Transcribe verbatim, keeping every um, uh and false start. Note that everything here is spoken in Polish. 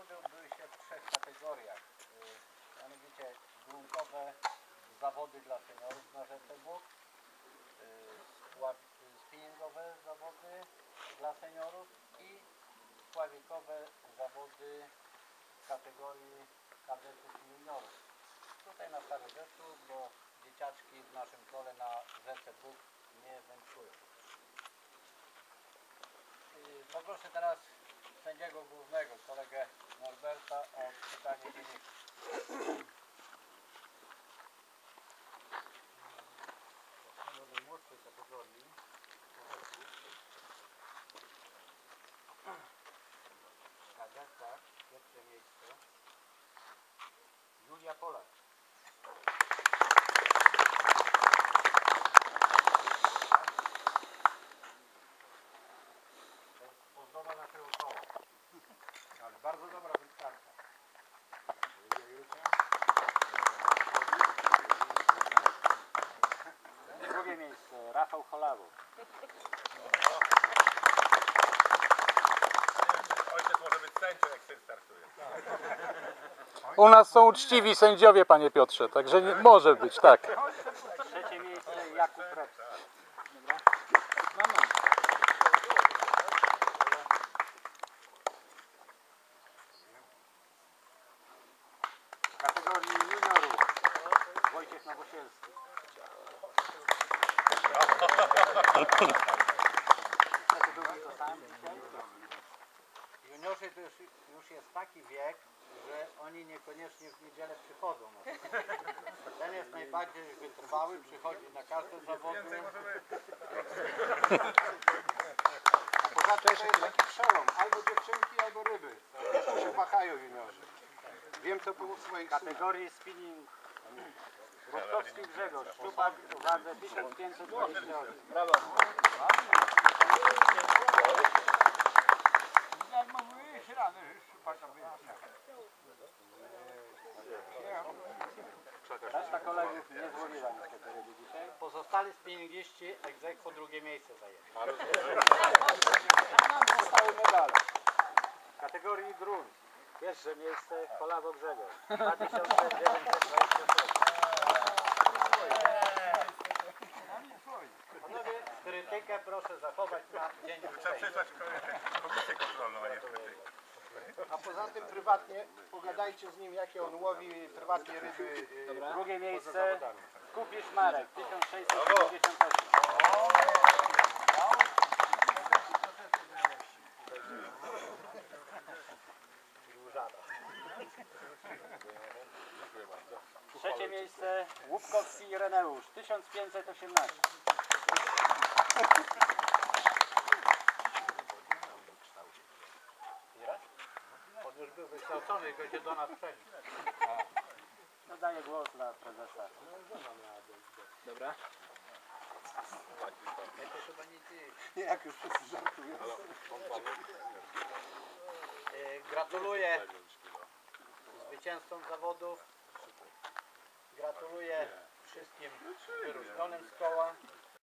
zawody odbyły się w trzech kategoriach. Mianowicie gruntowe zawody dla seniorów na rzece Bóg, spinningowe zawody dla seniorów i spławikowe zawody w kategorii kadetów i juniorów. Tutaj na Stary Rzeszów, bo dzieciaczki w naszym kole na rzece Bóg nie wędkują. Poproszę teraz sędziego głównego, kolegę Norberta, o czytanie wyników. Do najmłodszej kategorii w kadetach pierwsze miejsce Julia Polak. To jest ozdoba naszego koła. Ale bardzo dobra wystarcza. Drugie miejsce Rafał Cholawo. Ojciec może być sędzią, jak syn startuje. U nas są uczciwi sędziowie, panie Piotrze, także nie, może być, tak. Trzecie miejsce Jakub Reps. Dobra. W kategorii juniorów Wojciech Nowosielski. Juniorzy to już, już jest taki wiek, że oni niekoniecznie w niedzielę przychodzą. Ten jest najbardziej wytrwały, przychodzi na każde zawody. A poza tym to jest taki przełom, albo dziewczynki, albo ryby. Jeszcze się wahają juniorzy. Wiem to było w swoich kategorii spinning. Rostowski Grzegorz, szczupak w wadze tysiąc pięćset dwadzieścia osiem. Brawo. Reszta kolegów nie złowiła niestety ryby dzisiaj. Pozostali spinningiści ex aequo drugie miejsce zajęli. Zostały medale. W kategorii grunt pierwsze miejsce Cholawo Grzegorz dwa tysiące dziewięćset dwadzieścia sześć. Panowie, krytykę proszę zachować na dzień Trzeba przysłać komisję kontrolną, a nie krytykę. A poza tym prywatnie pogadajcie z nim, jakie on łowi prywatnie ryby. Dobra. Drugie miejsce Kupisz Marek tysiąc sześćset dziewięćdziesiąt osiem. Trzecie miejsce Łupkowski Ireneusz tysiąc pięćset osiemnaście. On już był wykształcony i go się do nas przeniósł. No daję głos dla prezesa. Dobra. Ja to chyba nie ty. Nie, jak już wszyscy żartują. Gratuluję zwycięzcom zawodów. Gratuluję wszystkim wyróżnionym z koła.